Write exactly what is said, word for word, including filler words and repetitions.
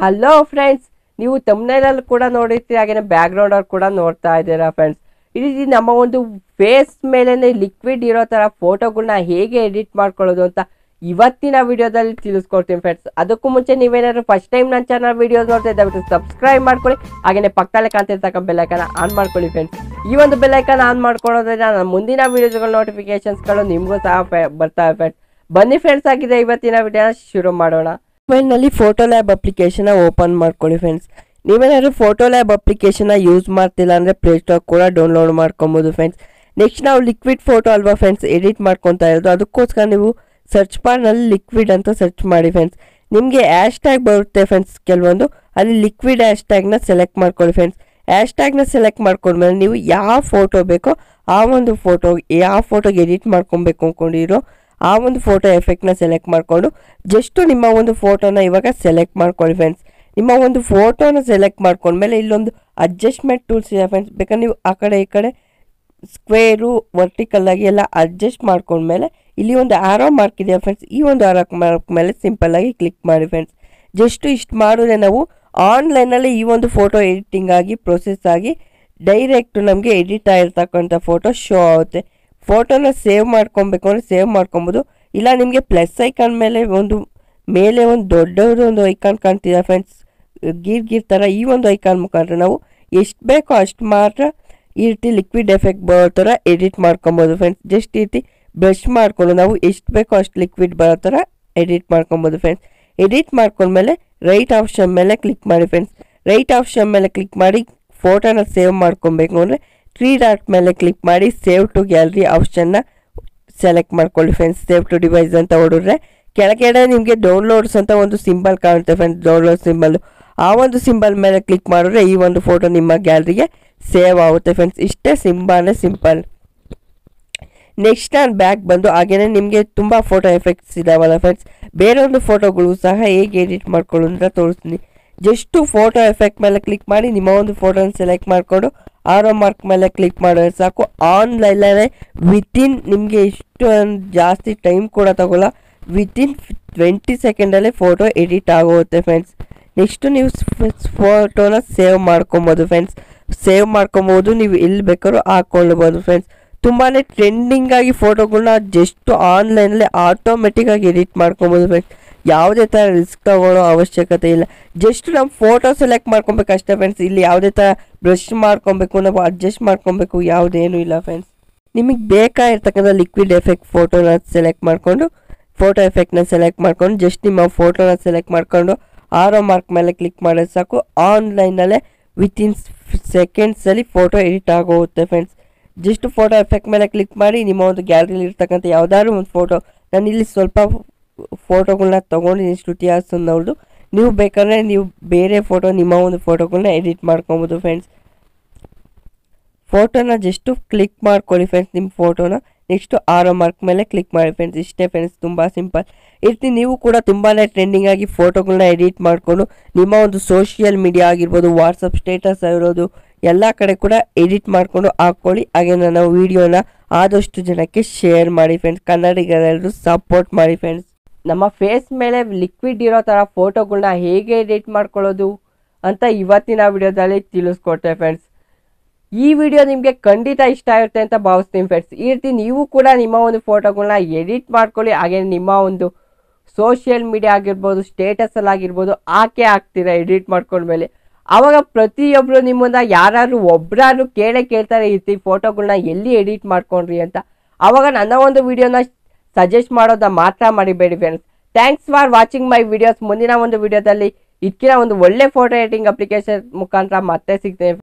Hello friends, ನೀವು ತಮ್ನೇಲಲ್ಲಿ ಕೂಡ ನೋಡಿರ್ತೀರಿ, ಹಾಗೆ ಬ್ಯಾಕ್ ಗ್ರೌಂಡ್ ಅವ್ರು ಕೂಡ ನೋಡ್ತಾ ಇದ್ದೀರಾ ಫ್ರೆಂಡ್ಸ್. ಈ ರೀತಿ ನಮ್ಮ ಒಂದು ಫೇಸ್ ಮೇಲೇ ಲಿಕ್ವಿಡ್ ಇರೋ ಥರ ಫೋಟೋಗಳನ್ನ ಹೇಗೆ ಎಡಿಟ್ ಮಾಡ್ಕೊಳ್ಳೋದು ಅಂತ ಇವತ್ತಿನ ವಿಡಿಯೋದಲ್ಲಿ ತಿಳಿಸ್ಕೊಡ್ತೀನಿ ಫ್ರೆಂಡ್ಸ್. ಅದಕ್ಕೂ ಮುಂಚೆ ನೀವೇನಾದ್ರು ಫಸ್ಟ್ ಟೈಮ್ ನನ್ನ ಚಾನಲ್ ವಿಡಿಯೋಸ್ ನೋಡ್ತಾ ಇದ್ದಾಬಿಟ್ಟು ಸಬ್ಸ್ಕ್ರೈಬ್ ಮಾಡ್ಕೊಳ್ಳಿ, ಹಾಗೆಯೇ ಪಕ್ಕದಲ್ಲೇ ಕಾಣ್ತಿರ್ತಕ್ಕ ಬೆಲ್ಲೈಕನ್ನ ಆನ್ ಮಾಡ್ಕೊಳ್ಳಿ ಫ್ರೆಂಡ್ಸ್. ಈ ಒಂದು ಬೆಲ್ಲೈಕನ್ ಆನ್ ಮಾಡ್ಕೊಳ್ಳೋದ್ರಿಂದ ನನ್ನ ಮುಂದಿನ ವಿಡಿಯೋಸ್ಗಳ ನೋಟಿಫಿಕೇಶನ್ಸ್ಗಳು ನಿಮಗೂ ಸಹ ಬರ್ತಾವೆ ಫ್ರೆಂಡ್ಸ್. ಬನ್ನಿ ಫ್ರೆಂಡ್ಸ್, ಆಗಿದೆ ಇವತ್ತಿನ ವಿಡಿಯೋನ ಶುರು ಮಾಡೋಣ. ಮೊಬೈಲ್ನಲ್ಲಿ ಫೋಟೋಲ್ಯಾಬ್ ಅಪ್ಲಿಕೇಶನ್ ಓಪನ್ ಮಾಡ್ಕೊಳ್ಳಿ ಫ್ರೆಂಡ್ಸ್. ನೀವೇನಾದ್ರು ಫೋಟೋಲ್ಯಾಬ್ ಅಪ್ಲಿಕೇಶನ್ ಯೂಸ್ ಮಾಡ್ತಿಲ್ಲ ಅಂದರೆ ಪ್ಲೇಸ್ಟೋರ್ ಕೂಡ ಡೌನ್ಲೋಡ್ ಮಾಡ್ಕೊಬೋದು ಫ್ರೆಂಡ್ಸ್. ನೆಕ್ಸ್ಟ್ ನಾವು ಲಿಕ್ವಿಡ್ ಫೋಟೋ ಅಲ್ವಾ ಫ್ರೆಂಡ್ಸ್ ಎಡಿಟ್ ಮಾಡ್ಕೊತಾ ಇರೋದು, ಅದಕ್ಕೋಸ್ಕರ ನೀವು ಸರ್ಚ್ ಬಾರ್ನಲ್ಲಿ ಲಿಕ್ವಿಡ್ ಅಂತ ಸರ್ಚ್ ಮಾಡಿ ಫ್ರೆಂಡ್ಸ್. ನಿಮಗೆ ಹ್ಯಾಶ್ ಟ್ಯಾಗ್ ಬರುತ್ತೆ ಫ್ರೆಂಡ್ಸ್ ಕೆಲವೊಂದು, ಅಲ್ಲಿ ಲಿಕ್ವಿಡ್ ಹ್ಯಾಶ್ ಟ್ಯಾಗ್ನ ಸೆಲೆಕ್ಟ್ ಮಾಡ್ಕೊಳ್ಳಿ ಫ್ರೆಂಡ್ಸ್. ಹ್ಯಾಶ್ ಟ್ಯಾಗ್ನ ಸೆಲೆಕ್ಟ್ ಮಾಡ್ಕೊಂಡ್ಮೇಲೆ ನೀವು ಯಾವ ಫೋಟೋ ಬೇಕೋ ಆ ಒಂದು ಫೋಟೋ, ಯಾವ ಫೋಟೋಗೆ ಎಡಿಟ್ ಮಾಡ್ಕೊಬೇಕು ಅಂದ್ಕೊಂಡಿರೋ ಆ ಒಂದು ಫೋಟೋ ಎಫೆಕ್ಟ್ನ ಸೆಲೆಕ್ಟ್ ಮಾಡಿಕೊಂಡು ಜಸ್ಟು ನಿಮ್ಮ ಒಂದು ಫೋಟೋನ ಇವಾಗ ಸೆಲೆಕ್ಟ್ ಮಾಡ್ಕೊಳ್ಳಿ ಫ್ರೆಂಡ್ಸ್. ನಿಮ್ಮ ಒಂದು ಫೋಟೋನ ಸೆಲೆಕ್ಟ್ ಮಾಡ್ಕೊಂಡ್ಮೇಲೆ ಇಲ್ಲೊಂದು ಅಡ್ಜಸ್ಟ್ಮೆಂಟ್ ಟೂಲ್ಸ್ ಇದೆ ಫ್ರೆಂಡ್ಸ್. ಬೇಕಾದ್ರೆ ನೀವು ಆ ಕಡೆ ಈ ಕಡೆ ಸ್ಕ್ವೇರು ವರ್ಟಿಕಲ್ ಆಗಿ ಎಲ್ಲ ಅಡ್ಜಸ್ಟ್ ಮಾಡ್ಕೊಂಡ್ಮೇಲೆ ಇಲ್ಲಿ ಒಂದು ಆರೋ ಮಾರ್ಕ್ ಇದೆ ಫ್ರೆಂಡ್ಸ್. ಈ ಒಂದು ಆರೋ ಮಾರ್ಕ್ ಮೇಲೆ ಸಿಂಪಲ್ ಆಗಿ ಕ್ಲಿಕ್ ಮಾಡಿ ಫ್ರೆಂಡ್ಸ್. ಜಸ್ಟು ಇಷ್ಟು ಮಾಡಿದ್ರೆ ನಾವು ಆನ್ಲೈನಲ್ಲಿ ಈ ಒಂದು ಫೋಟೋ ಎಡಿಟಿಂಗ್ ಆಗಿ ಪ್ರೊಸೆಸ್ ಆಗಿ ಡೈರೆಕ್ಟ್ ನಮಗೆ ಎಡಿಟ್ ಆಗಿರ್ತಕ್ಕಂಥ ಫೋಟೋ ಶೋ ಆಗುತ್ತೆ. ಫೋಟೋನ ಸೇವ್ ಮಾಡ್ಕೊಬೇಕು ಅಂದರೆ ಸೇವ್ ಮಾಡ್ಕೊಬೋದು, ಇಲ್ಲ ನಿಮಗೆ ಪ್ಲಸ್ ಐಕಾನ್ ಮೇಲೆ ಒಂದು ಮೇಲೆ ಒಂದು ದೊಡ್ಡದು ಒಂದು ಐಕಾನ್ ಕಾಣ್ತಿದೆ ಫ್ರೆಂಡ್ಸ್, ಗೀರ್ ಗೀರ್ ಥರ. ಈ ಒಂದು ಐಕಾನ್ ಮುಖಾಂತರ ನಾವು ಎಷ್ಟು ಬೇಕೋ ಅಷ್ಟು ಮಾತ್ರ ಈ ರೀತಿ ಲಿಕ್ವಿಡ್ ಎಫೆಕ್ಟ್ ಬರೋ ಥರ ಎಡಿಟ್ ಮಾಡ್ಕೊಬೋದು ಫ್ರೆಂಡ್ಸ್. ಜಸ್ಟ್ ಈ ರೀತಿ ಬ್ರಷ್ ಮಾಡಿಕೊಂಡು ನಾವು ಎಷ್ಟು ಬೇಕೋ ಅಷ್ಟು ಲಿಕ್ವಿಡ್ ಬರೋ ಥರ ಎಡಿಟ್ ಮಾಡ್ಕೊಬೋದು ಫ್ರೆಂಡ್ಸ್. ಎಡಿಟ್ ಮಾಡ್ಕೊಂಡ್ಮೇಲೆ ರೈಟ್ ಆಪ್ಷನ್ ಮೇಲೆ ಕ್ಲಿಕ್ ಮಾಡಿ ಫ್ರೆಂಡ್ಸ್. ರೈಟ್ ಆಪ್ಷನ್ ಮೇಲೆ ಕ್ಲಿಕ್ ಮಾಡಿ ಫೋಟೋನ ಸೇವ್ ಮಾಡ್ಕೊಬೇಕು ಅಂದರೆ ತ್ರೀ ಡಾಟ್ ಮೇಲೆ ಕ್ಲಿಕ್ ಮಾಡಿ ಸೇವ್ ಟು ಗ್ಯಾಲರಿ ಆಪ್ಷನ್ನ ಸೆಲೆಕ್ಟ್ ಮಾಡ್ಕೊಳ್ಳಿ ಫ್ರೆಂಡ್ಸ್. ಸೇವ್ ಟು ಡಿವೈಸ್ ಅಂತ ಹೊಡಿದ್ರೆ ಕೆಳಗಡೆ ನಿಮಗೆ ಡೌನ್ಲೋಡ್ಸ್ ಅಂತ ಒಂದು ಸಿಂಬಲ್ ಕಾಣುತ್ತೆ ಫ್ರೆಂಡ್ಸ್, ಡೌನ್ಲೋಡ್ ಸಿಂಬಲ್. ಆ ಒಂದು ಸಿಂಬಲ್ ಮೇಲೆ ಕ್ಲಿಕ್ ಮಾಡಿದ್ರೆ ಈ ಒಂದು ಫೋಟೋ ನಿಮ್ಮ ಗ್ಯಾಲರಿಗೆ ಸೇವ್ ಆಗುತ್ತೆ ಫ್ರೆಂಡ್ಸ್. ಇಷ್ಟೇ ಸಿಂಬಾನೇ ಸಿಂಪಲ್. ನೆಕ್ಸ್ಟ್ ನಾನು ಬ್ಯಾಕ್ ಬಂದು ಹಾಗೇನೆ ನಿಮಗೆ ತುಂಬ ಫೋಟೋ ಎಫೆಕ್ಟ್ಸ್ ಇದಾವಲ್ಲ ಫ್ರೆಂಡ್ಸ್, ಬೇರೆ ಒಂದು ಫೋಟೋಗಳು ಸಹ ಹೇಗೆ ಎಡಿಟ್ ಮಾಡ್ಕೊಳ್ಳೋದು ಅಂತ ತೋರಿಸ್ತೀನಿ. ಜಸ್ಟು ಫೋಟೋ ಎಫೆಕ್ಟ್ ಮೇಲೆ ಕ್ಲಿಕ್ ಮಾಡಿ ನಿಮ್ಮ ಒಂದು ಫೋಟೋನ ಸೆಲೆಕ್ಟ್ ಮಾಡಿಕೊಂಡು ಆರೋ ಮಾರ್ಕ್ ಮೇಲೆ ಕ್ಲಿಕ್ ಮಾಡಿದ್ರೆ ಸಾಕು, ಆನ್ಲೈನಲ್ಲೇ ವಿತಿನ್ ನಿಮಗೆ ಇಷ್ಟು ಜಾಸ್ತಿ ಟೈಮ್ ಕೂಡ ತಗೊಲ್ಲ, ವಿತಿನ್ ಟ್ವೆಂಟಿ ಸೆಕೆಂಡಲ್ಲೇ ಫೋಟೋ ಎಡಿಟ್ ಆಗೋಗುತ್ತೆ ಫ್ರೆಂಡ್ಸ್. ನೆಕ್ಸ್ಟು ನೀವು ಫೋಟೋನ ಸೇವ್ ಮಾಡ್ಕೊಬೋದು ಫ್ರೆಂಡ್ಸ್. ಸೇವ್ ಮಾಡ್ಕೊಬೋದು, ನೀವು ಎಲ್ಲಿ ಬೇಕಾದ್ರೂ ಹಾಕ್ಕೊಳ್ಬೋದು ಫ್ರೆಂಡ್ಸ್. ತುಂಬಾ ಟ್ರೆಂಡಿಂಗ್ ಆಗಿ ಫೋಟೋಗಳನ್ನ ಜಸ್ಟ್ ಆನ್ಲೈನಲ್ಲಿ ಆಟೋಮೆಟಿಕ್ಕಾಗಿ ಎಡಿಟ್ ಮಾಡ್ಕೊಬೋದು ಫ್ರೆಂಡ್ಸ್. ಯಾವುದೇ ಥರ ರಿಸ್ಕ್ ತಗೊಳ್ಳೋ ಅವಶ್ಯಕತೆ ಇಲ್ಲ. ಜಸ್ಟ್ ನಾವು ಫೋಟೋ ಸೆಲೆಕ್ಟ್ ಮಾಡ್ಕೊಬೇಕು ಅಷ್ಟೇ ಫ್ರೆಂಡ್ಸ್. ಇಲ್ಲಿ ಯಾವುದೇ ಥರ ಬ್ರಷ್ ಮಾಡ್ಕೊಬೇಕು, ನಾವು ಅಡ್ಜಸ್ಟ್ ಮಾಡ್ಕೊಬೇಕು, ಯಾವುದೇನೂ ಇಲ್ಲ ಫ್ರೆಂಡ್ಸ್. ನಿಮಗೆ ಬೇಕಾಗಿರ್ತಕ್ಕಂಥ ಲಿಕ್ವಿಡ್ ಎಫೆಕ್ಟ್ ಫೋಟೋನ ಸೆಲೆಕ್ಟ್ ಮಾಡಿಕೊಂಡು ಫೋಟೋ ಎಫೆಕ್ಟ್ನ ಸೆಲೆಕ್ಟ್ ಮಾಡ್ಕೊಂಡು ಜಸ್ಟ್ ನಿಮ್ಮ ಫೋಟೋನ ಸೆಲೆಕ್ಟ್ ಮಾಡಿಕೊಂಡು ಆರೋ ಮಾರ್ಕ್ ಮೇಲೆ ಕ್ಲಿಕ್ ಮಾಡೋದು ಸಾಕು, ಆನ್ಲೈನಲ್ಲೇ ವಿತಿನ್ ಸೆಕೆಂಡ್ಸಲ್ಲಿ ಫೋಟೋ ಎಡಿಟ್ ಆಗೋಗುತ್ತೆ ಫ್ರೆಂಡ್ಸ್. ಜಸ್ಟ್ ಫೋಟೋ ಎಫೆಕ್ಟ್ ಮೇಲೆ ಕ್ಲಿಕ್ ಮಾಡಿ ನಿಮ್ಮ ಒಂದು ಗ್ಯಾಲರಿಲಿ ಇರ್ತಕ್ಕಂಥ ಯಾವುದಾದ್ರು ಒಂದು ಫೋಟೋ, ನಾನು ಇಲ್ಲಿ ಸ್ವಲ್ಪ ಫೋಟೋಗಳನ್ನ ತೊಗೊಂಡಿದ್ದೀನಿ ಶ್ರುತಿ ಹಾಸನ್ನವ್ರದ್ದು, ನೀವು ಬೇಕಾದ್ರೆ ನೀವು ಬೇರೆ ಫೋಟೋ ನಿಮ್ಮ ಒಂದು ಫೋಟೋಗಳನ್ನ ಎಡಿಟ್ ಮಾಡ್ಕೊಬೋದು ಫ್ರೆಂಡ್ಸ್. ಫೋಟೋನ ಜಸ್ಟು ಕ್ಲಿಕ್ ಮಾಡ್ಕೊಳ್ಳಿ ಫ್ರೆಂಡ್ಸ್ ನಿಮ್ಮ ಫೋಟೋನ. ನೆಕ್ಸ್ಟು ಆರೋ ಮಾರ್ಕ್ ಮೇಲೆ ಕ್ಲಿಕ್ ಮಾಡಿ ಫ್ರೆಂಡ್ಸ್. ಇಷ್ಟೇ ಫ್ರೆಂಡ್ಸ್, ತುಂಬ ಸಿಂಪಲ್. ಇರ್ತಿ ನೀವು ಕೂಡ ತುಂಬಾ ಟ್ರೆಂಡಿಂಗ್ ಆಗಿ ಫೋಟೋಗಳನ್ನ ಎಡಿಟ್ ಮಾಡಿಕೊಂಡು ನಿಮ್ಮ ಒಂದು ಸೋಷಿಯಲ್ ಮೀಡಿಯಾ ಆಗಿರ್ಬೋದು, ವಾಟ್ಸಪ್ ಸ್ಟೇಟಸ್ ಆಗಿರೋದು ಎಲ್ಲ ಕಡೆ ಕೂಡ ಎಡಿಟ್ ಮಾಡಿಕೊಂಡು ಹಾಕ್ಕೊಳ್ಳಿ. ಹಾಗೆ ನನ್ನ ವೀಡಿಯೋನ ಆದಷ್ಟು ಜನಕ್ಕೆ ಶೇರ್ ಮಾಡಿ ಫ್ರೆಂಡ್ಸ್. ಕನ್ನಡಿಗರೆಲ್ಲರೂ ಸಪೋರ್ಟ್ ಮಾಡಿ ಫ್ರೆಂಡ್ಸ್. ನಮ್ಮ ಫೇಸ್ ಮೇಲೆ ಲಿಕ್ವಿಡ್ ಇರೋ ಥರ ಫೋಟೋಗಳನ್ನ ಹೇಗೆ ಎಡಿಟ್ ಮಾಡ್ಕೊಳ್ಳೋದು ಅಂತ ಇವತ್ತಿನ ವಿಡಿಯೋದಲ್ಲಿ ತಿಳಿಸ್ಕೊಡ್ತೇವೆ ಫ್ರೆಂಡ್ಸ್. ಈ ವಿಡಿಯೋ ನಿಮಗೆ ಖಂಡಿತ ಇಷ್ಟ ಆಗುತ್ತೆ ಅಂತ ಭಾವಿಸ್ತೀನಿ ಫ್ರೆಂಡ್ಸ್. ಈ ರೀತಿ ನೀವು ಕೂಡ ನಿಮ್ಮ ಒಂದು ಫೋಟೋಗಳನ್ನ ಎಡಿಟ್ ಮಾಡ್ಕೊಳ್ಳಿ, ಹಾಗೆ ನಿಮ್ಮ ಒಂದು ಸೋಷಿಯಲ್ ಮೀಡಿಯಾ ಆಗಿರ್ಬೋದು, ಸ್ಟೇಟಸಲ್ಲಿ ಆಗಿರ್ಬೋದು ಹಾಕೇ ಹಾಕ್ತೀರಾ ಎಡಿಟ್ ಮಾಡ್ಕೊಂಡ್ಮೇಲೆ. ಆವಾಗ ಪ್ರತಿಯೊಬ್ಬರು ನಿಮ್ಮನ್ನ ಯಾರು ಒಬ್ಬರಾದ್ರು ಕೇಳೇ ಕೇಳ್ತಾರೆ ಈ ರೀತಿ ಫೋಟೋಗಳನ್ನ ಎಲ್ಲಿ ಎಡಿಟ್ ಮಾಡ್ಕೊಂಡ್ರಿ ಅಂತ. ಆವಾಗ ನನ್ನ ಒಂದು ವಿಡಿಯೋನ ಸಜೆಸ್ಟ್ ಮಾಡೋದನ್ನ ಮಾತ್ರ ಮಾಡಿಬೇಡಿ friends. Thanks for watching my videos. ಮುಂದಿನ ಒಂದು ವಿಡಿಯೋದಲ್ಲಿ ಇದಕ್ಕಿನ ಒಂದು ಒಳ್ಳೆ ಫೋಟೋ ಎಡಿಟಿಂಗ್ ಅಪ್ಲಿಕೇಶನ್ ಮುಖಾಂತರ ಮತ್ತೆ ಸಿಗ್ತೇನೆ.